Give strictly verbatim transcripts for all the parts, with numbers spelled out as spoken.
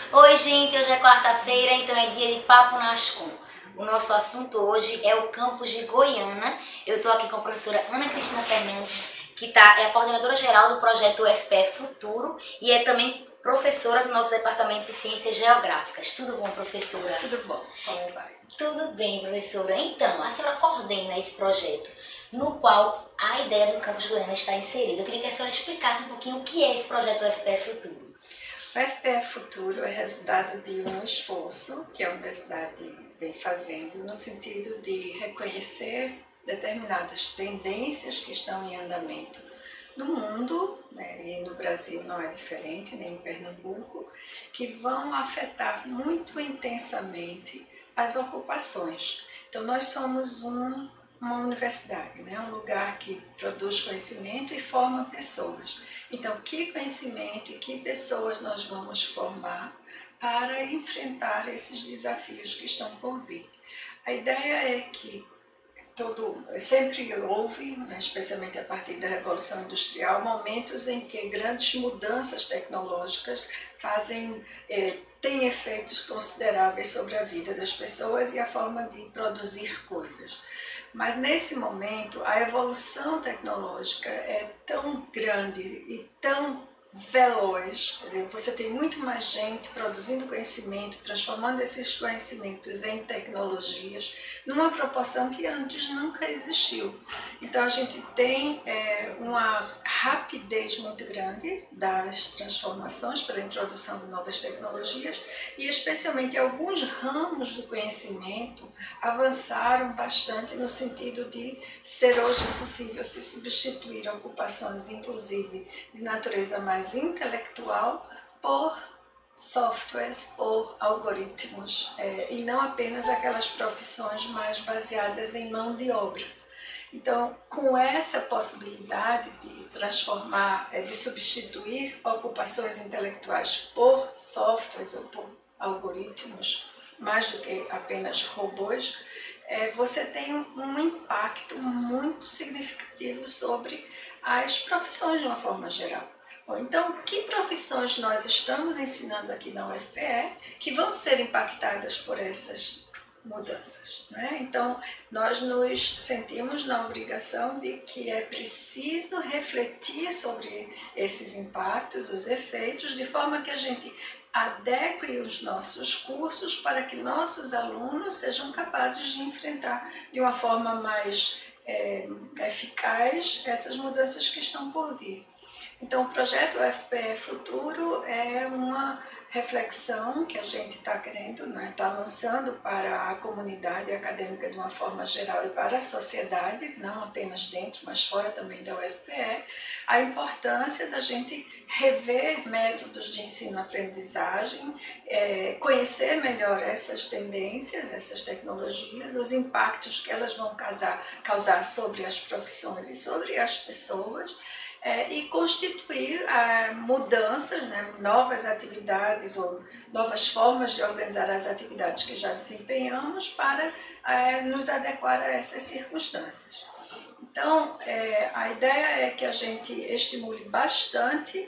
Oi gente, hoje é quarta-feira, então é dia de Papo na Ascom. O nosso assunto hoje é o campus de Goiânia. Eu estou aqui com a professora Ana Cristina Fernandes, que tá, é a coordenadora geral do projeto U F P E Futuro e é também professora do nosso departamento de Ciências Geográficas. Tudo bom, professora? Tudo bom, como vai? Tudo bem, professora. Então, a senhora coordena esse projeto, no qual a ideia do campus de Goiânia está inserida. Eu queria que a senhora explicasse um pouquinho o que é esse projeto U F P E Futuro. O U F P E Futuro é resultado de um esforço que a universidade vem fazendo no sentido de reconhecer determinadas tendências que estão em andamento no mundo, né, e no Brasil não é diferente, nem em Pernambuco, que vão afetar muito intensamente as ocupações. Então nós somos um, uma universidade, né, um lugar que produz conhecimento e forma pessoas. Então que conhecimento e que pessoas nós vamos formar para enfrentar esses desafios que estão por vir. A ideia é que todo, sempre houve, né, especialmente a partir da Revolução Industrial, momentos em que grandes mudanças tecnológicas fazem, eh, têm efeitos consideráveis sobre a vida das pessoas e a forma de produzir coisas. Mas nesse momento a evolução tecnológica é tão grande e tão veloz, quer dizer, você tem muito mais gente produzindo conhecimento, transformando esses conhecimentos em tecnologias, numa proporção que antes nunca existiu. Então a gente tem é, uma rapidez muito grande das transformações pela introdução de novas tecnologias e especialmente alguns ramos do conhecimento avançaram bastante no sentido de ser hoje possível se substituir ocupações, inclusive de natureza mais intelectual, por softwares, por algoritmos, é, e não apenas aquelas profissões mais baseadas em mão de obra. Então, com essa possibilidade de transformar, é, de substituir ocupações intelectuais por softwares ou por algoritmos, mais do que apenas robôs, é, você tem um, um impacto muito significativo sobre as profissões de uma forma geral. Bom, então, que profissões nós estamos ensinando aqui na U F P E que vão ser impactadas por essas mudanças, né? Então, nós nos sentimos na obrigação de que é preciso refletir sobre esses impactos, os efeitos, de forma que a gente adeque os nossos cursos para que nossos alunos sejam capazes de enfrentar de uma forma mais é, eficaz essas mudanças que estão por vir. Então, o projeto U F P E Futuro é uma reflexão que a gente está querendo, né, está lançando para a comunidade acadêmica de uma forma geral e para a sociedade, não apenas dentro, mas fora também da U F P E, a importância da gente rever métodos de ensino-aprendizagem, é, conhecer melhor essas tendências, essas tecnologias, os impactos que elas vão causar, causar sobre as profissões e sobre as pessoas, É, e constituir é, mudanças, né, novas atividades ou novas formas de organizar as atividades que já desempenhamos para é, nos adequar a essas circunstâncias. Então, é, a ideia é que a gente estimule bastante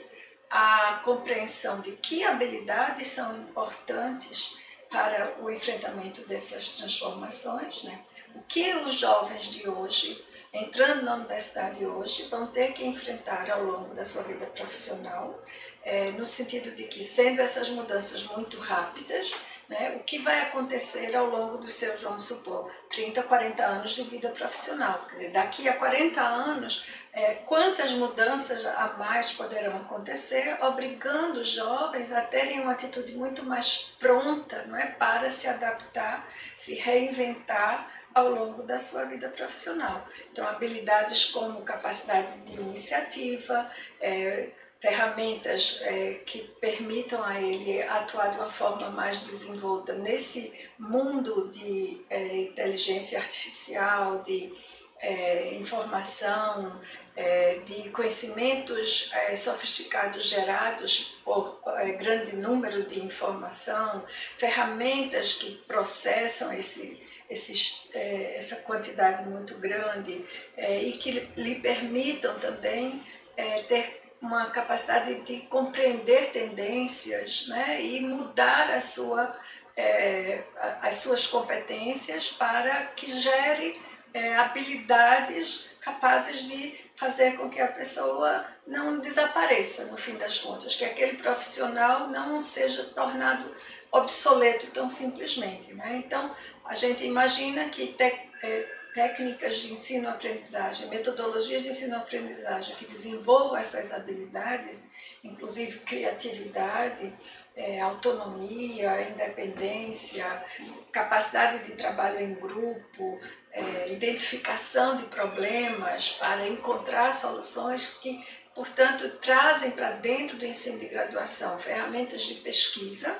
a compreensão de que habilidades são importantes para o enfrentamento dessas transformações, né? O que os jovens de hoje, entrando na universidade hoje, vão ter que enfrentar ao longo da sua vida profissional, é, no sentido de que, sendo essas mudanças muito rápidas, né, o que vai acontecer ao longo dos seus, vamos supor, trinta, quarenta anos de vida profissional. Quer dizer, daqui a quarenta anos, é, quantas mudanças a mais poderão acontecer, obrigando os jovens a terem uma atitude muito mais pronta, não é, para se adaptar, se reinventar ao longo da sua vida profissional. Então, habilidades como capacidade de iniciativa, é, ferramentas é, que permitam a ele atuar de uma forma mais desenvolta nesse mundo de é, inteligência artificial, de é, informação, é, de conhecimentos é, sofisticados gerados por é, grande número de informação, ferramentas que processam esse Esses, é, essa quantidade muito grande é, e que lhe permitam também é, ter uma capacidade de compreender tendências, né, e mudar a sua, é, as suas competências para que gere é, habilidades capazes de fazer com que a pessoa não desapareça, no fim das contas, que aquele profissional não seja tornado obsoleto tão simplesmente, né? Então, a gente imagina que te, é, técnicas de ensino-aprendizagem, metodologias de ensino-aprendizagem que desenvolvam essas habilidades, inclusive criatividade, é, autonomia, independência, capacidade de trabalho em grupo, é, identificação de problemas para encontrar soluções que, portanto, trazem para dentro do ensino de graduação ferramentas de pesquisa,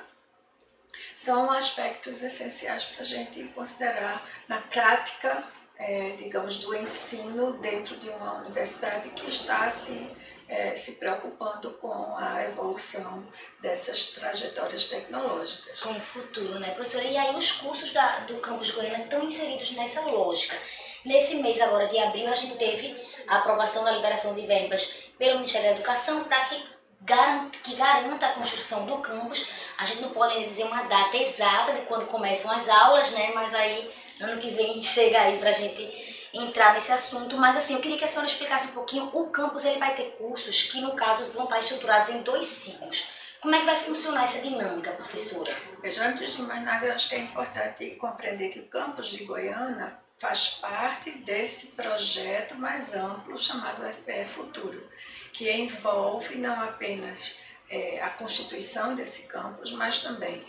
são aspectos essenciais para a gente considerar na prática, é, digamos, do ensino dentro de uma universidade que está se, é, se preocupando com a evolução dessas trajetórias tecnológicas. Com o futuro, né, professora? E aí os cursos da, do campus Goiânia estão inseridos nessa lógica. Nesse mês agora de abril, a gente teve a aprovação da liberação de verbas pelo Ministério da Educação para que Garanta, que garanta a construção do campus. A gente não pode dizer uma data exata de quando começam as aulas, né? Mas aí, ano que vem, chega aí pra gente entrar nesse assunto. Mas assim, eu queria que a senhora explicasse um pouquinho. O campus, ele vai ter cursos que, no caso, vão estar estruturados em dois ciclos. Como é que vai funcionar essa dinâmica, professora? Veja, antes de mais nada, eu acho que é importante compreender que o campus de Goiânia faz parte desse projeto mais amplo chamado U F P E Futuro, que envolve não apenas é, a constituição desse campus, mas também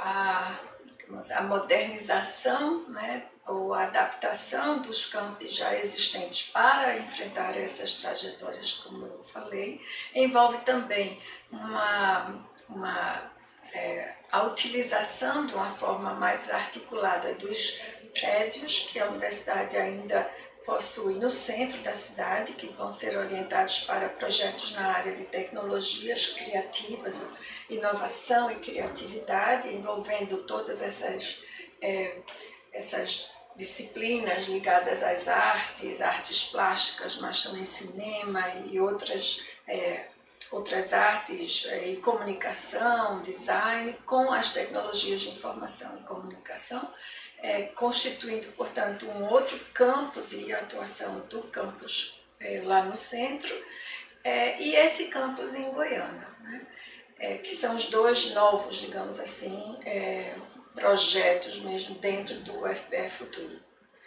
a, a modernização, né, ou a adaptação dos campos já existentes para enfrentar essas trajetórias, como eu falei. Envolve também uma, uma, é, a utilização de uma forma mais articulada dos prédios que a universidade ainda possui no centro da cidade, que vão ser orientados para projetos na área de tecnologias criativas, inovação e criatividade, envolvendo todas essas, é, essas disciplinas ligadas às artes, artes plásticas, mas também cinema e outras, é, outras artes, é, e comunicação, design, com as tecnologias de informação e comunicação. É, constituindo, portanto, um outro campo de atuação do campus é, lá no centro, é, e esse campus em Goiânia, né, é, que são os dois novos, digamos assim, é, projetos mesmo dentro do U F P E Futuro.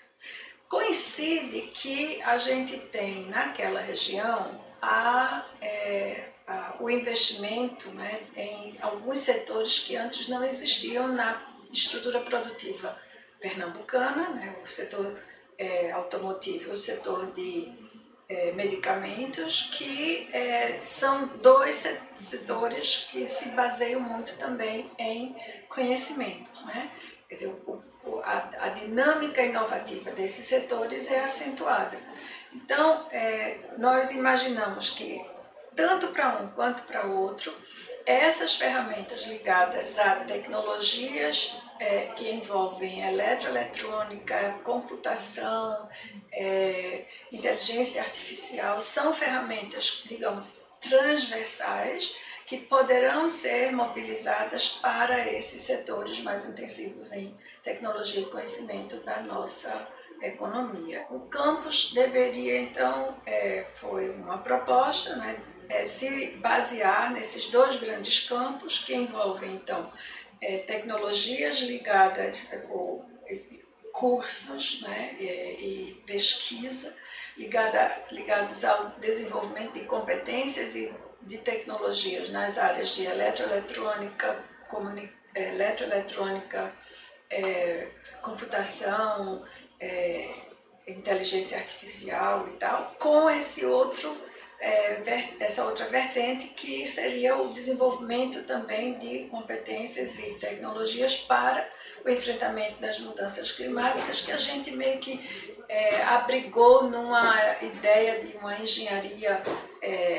Coincide que a gente tem naquela região a, é, a, o investimento, né, em alguns setores que antes não existiam na estrutura produtiva pernambucana, né, o setor é, automotivo, o setor de é, medicamentos, que é, são dois setores que se baseiam muito também em conhecimento, né? Quer dizer, o, o, a, a dinâmica inovativa desses setores é acentuada. Então, é, nós imaginamos que, tanto para um quanto para o outro, essas ferramentas ligadas a tecnologias é, que envolvem eletroeletrônica, computação, é, inteligência artificial, são ferramentas, digamos, transversais que poderão ser mobilizadas para esses setores mais intensivos em tecnologia e conhecimento da nossa economia. O campus deveria, então, é, foi uma proposta, né, é, se basear nesses dois grandes campos que envolvem, então, é, tecnologias ligadas, ou cursos, né, e, e pesquisa ligada, ligados ao desenvolvimento de competências e de tecnologias nas áreas de eletroeletrônica, comuni- eletroeletrônica, é, computação, é, inteligência artificial e tal, com esse outro, é, ver, essa outra vertente que seria o desenvolvimento também de competências e tecnologias para o enfrentamento das mudanças climáticas, que a gente meio que é, abrigou numa ideia de uma engenharia é,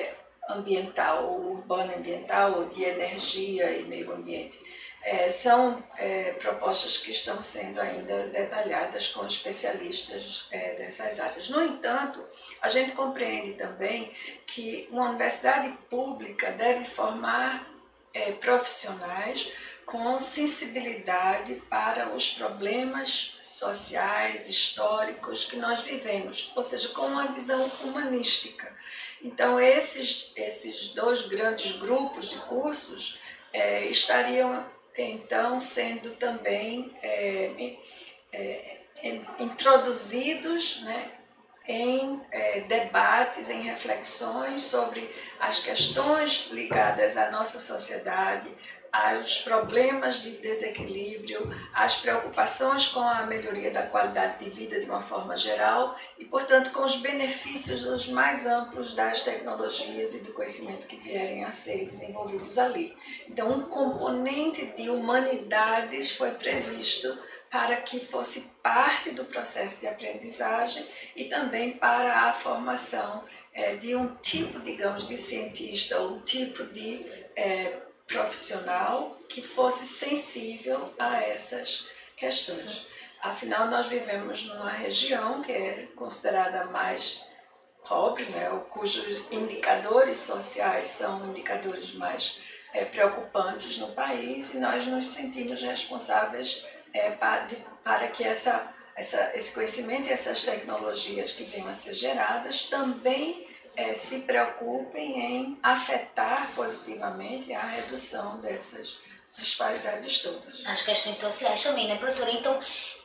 ambiental, ou urbano ambiental, ou de energia e meio ambiente. É, são é, propostas que estão sendo ainda detalhadas com especialistas é, dessas áreas. No entanto, a gente compreende também que uma universidade pública deve formar é, profissionais com sensibilidade para os problemas sociais, históricos que nós vivemos, ou seja, com uma visão humanística. Então, esses, esses dois grandes grupos de cursos é, estariam, então, sendo também é, é, introduzidos, né, em é, debates, em reflexões sobre as questões ligadas à nossa sociedade, aos problemas de desequilíbrio, às preocupações com a melhoria da qualidade de vida de uma forma geral e, portanto, com os benefícios os mais amplos das tecnologias e do conhecimento que vierem a ser desenvolvidos ali. Então, um componente de humanidades foi previsto para que fosse parte do processo de aprendizagem e também para a formação é, de um tipo, digamos, de cientista ou um tipo de é, profissional que fosse sensível a essas questões. Afinal, nós vivemos numa região que é considerada mais pobre, né, cujos indicadores sociais são indicadores mais é, preocupantes no país, e nós nos sentimos responsáveis é, para, de, para que essa, essa, esse conhecimento e essas tecnologias que venham a ser geradas também É, se preocupem em afetar positivamente a redução dessas disparidades todas. As questões sociais também, né, professora? Então,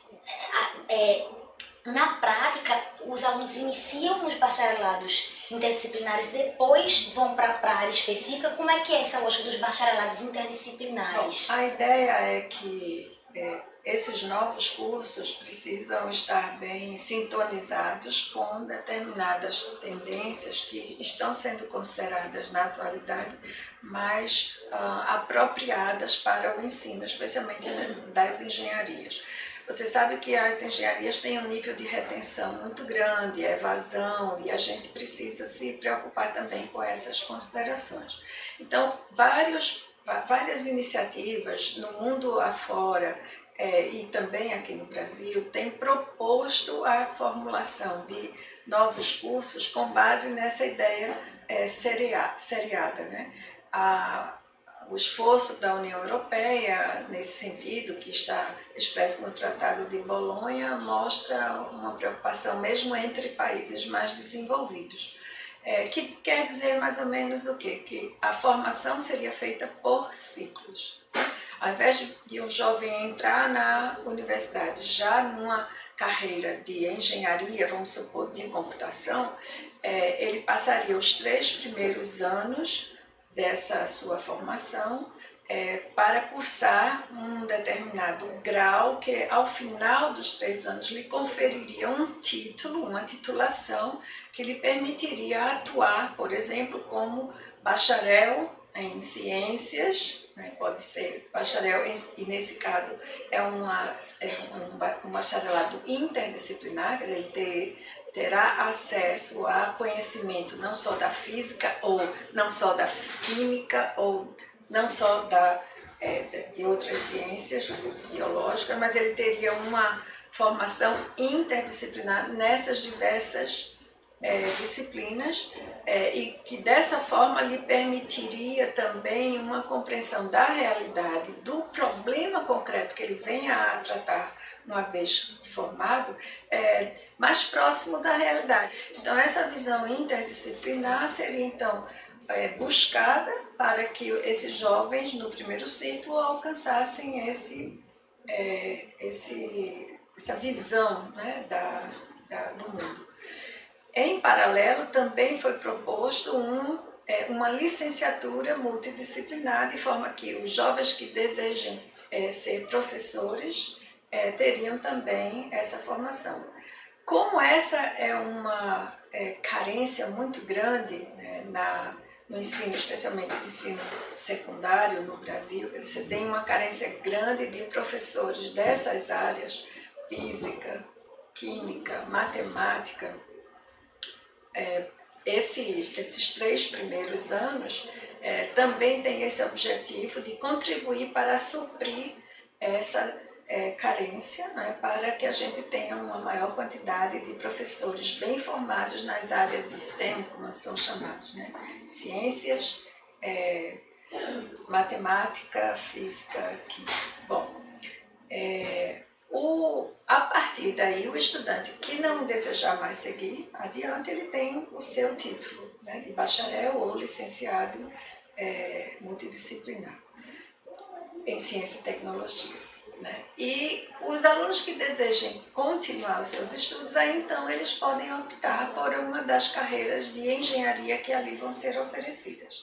é, na prática, os alunos iniciam os bacharelados interdisciplinares e depois vão para a área específica. Como é que é essa lógica dos bacharelados interdisciplinares? Bom, a ideia é que é, esses novos cursos precisam estar bem sintonizados com determinadas tendências que estão sendo consideradas na atualidade mais uh, apropriadas para o ensino, especialmente das engenharias. Você sabe que as engenharias têm um nível de retenção muito grande, evasão, e a gente precisa se preocupar também com essas considerações. Então, vários, várias iniciativas no mundo afora, É, e também aqui no Brasil, tem proposto a formulação de novos cursos com base nessa ideia é, seria, seriada, né? A, o esforço da União Europeia, nesse sentido, que está expresso no Tratado de Bolonha, mostra uma preocupação mesmo entre países mais desenvolvidos. É, que quer dizer mais ou menos o quê? Que a formação seria feita por ciclos. Ao invés de um jovem entrar na universidade já numa carreira de engenharia, vamos supor, de computação, é, ele passaria os três primeiros anos dessa sua formação é, para cursar um determinado grau que, ao final dos três anos, lhe conferiria um título, uma titulação que lhe permitiria atuar, por exemplo, como bacharel em ciências, né? Pode ser bacharel, e nesse caso é, uma, é um, um bacharelado interdisciplinar, ele ter, terá acesso a conhecimento não só da física, ou não só da química, ou não só da, é, de outras ciências biológicas, mas ele teria uma formação interdisciplinar nessas diversas É, disciplinas é, e que dessa forma lhe permitiria também uma compreensão da realidade, do problema concreto que ele venha a tratar uma vez formado, é, mais próximo da realidade. Então essa visão interdisciplinar seria então é, buscada para que esses jovens no primeiro ciclo alcançassem esse, é, esse, essa visão, né, da, da, do mundo. Em paralelo, também foi proposto um, é, uma licenciatura multidisciplinar, de forma que os jovens que desejem é, ser professores é, teriam também essa formação. Como essa é uma é, carência muito grande, né, na, no ensino, especialmente no ensino secundário no Brasil, você tem uma carência grande de professores dessas áreas, física, química, matemática, É, esse, esses três primeiros anos é, também tem esse objetivo de contribuir para suprir essa é, carência, né, para que a gente tenha uma maior quantidade de professores bem formados nas áreas STEM, como são chamados, né, ciências, é, matemática, física, química. Bom, é, o, a partir daí, o estudante que não desejar mais seguir adiante, ele tem o seu título, né, de bacharel ou licenciado é, multidisciplinar em ciência e tecnologia. Né? E os alunos que desejem continuar os seus estudos, aí então eles podem optar por uma das carreiras de engenharia que ali vão ser oferecidas.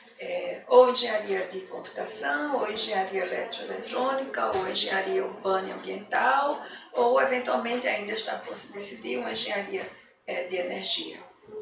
É, ou engenharia de computação, ou engenharia eletroeletrônica, ou engenharia urbana e ambiental, ou eventualmente ainda está por se decidir uma engenharia é, de energia.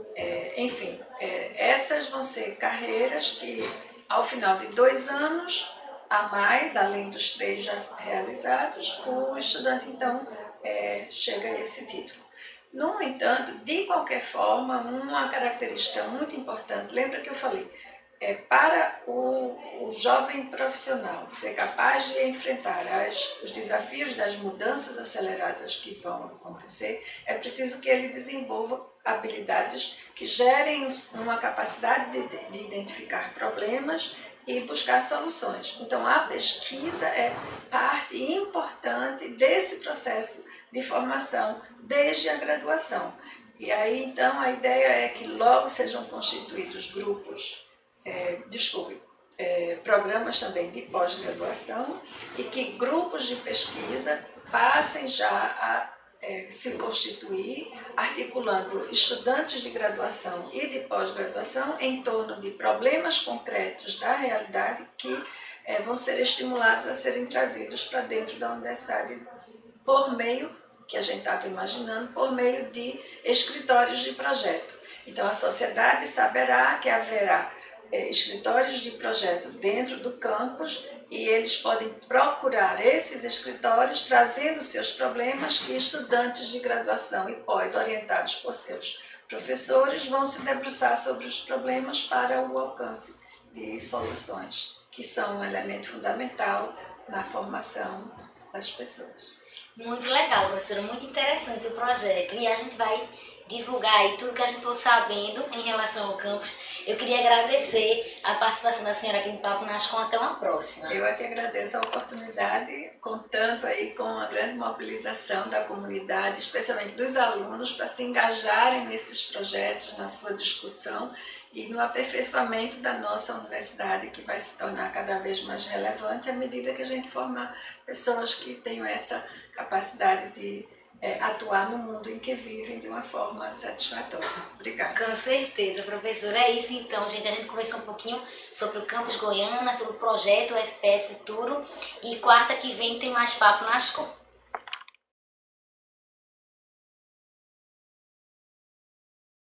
É, enfim, é, essas vão ser carreiras que ao final de dois anos a mais, além dos três já realizados, o estudante então é, chega a esse título. No entanto, de qualquer forma, uma característica muito importante, lembra que eu falei, é, para o, o jovem profissional ser capaz de enfrentar as, os desafios das mudanças aceleradas que vão acontecer, é preciso que ele desenvolva habilidades que gerem uma capacidade de, de identificar problemas e buscar soluções. Então, a pesquisa é parte importante desse processo de formação desde a graduação. E aí, então, a ideia é que logo sejam constituídos grupos, é, desculpe, é, programas também de pós-graduação e que grupos de pesquisa passem já a É, se constituir, articulando estudantes de graduação e de pós-graduação em torno de problemas concretos da realidade que é, vão ser estimulados a serem trazidos para dentro da universidade por meio, que a gente estava imaginando, por meio de escritórios de projeto. Então a sociedade saberá que haverá é, escritórios de projeto dentro do campus e eles podem procurar esses escritórios trazendo seus problemas que estudantes de graduação e pós, orientados por seus professores, vão se debruçar sobre os problemas para o alcance de soluções, que são um elemento fundamental na formação das pessoas. Muito legal, professora, muito interessante o projeto e a gente vai divulgar aí tudo que a gente for sabendo em relação ao campus. Eu queria agradecer a participação da senhora aqui no Papo Nascom. Até uma próxima. Eu é que agradeço a oportunidade, contando aí com a grande mobilização da comunidade, especialmente dos alunos, para se engajarem nesses projetos, na sua discussão e no aperfeiçoamento da nossa universidade, que vai se tornar cada vez mais relevante à medida que a gente formar pessoas que tenham essa capacidade de É, atuar no mundo em que vivem de uma forma satisfatória. Obrigada. Com certeza, professora. É isso então, gente. A gente conversou um pouquinho sobre o Campus Goiânia, sobre o projeto U F P E Futuro e quarta que vem tem mais Papo Nascom.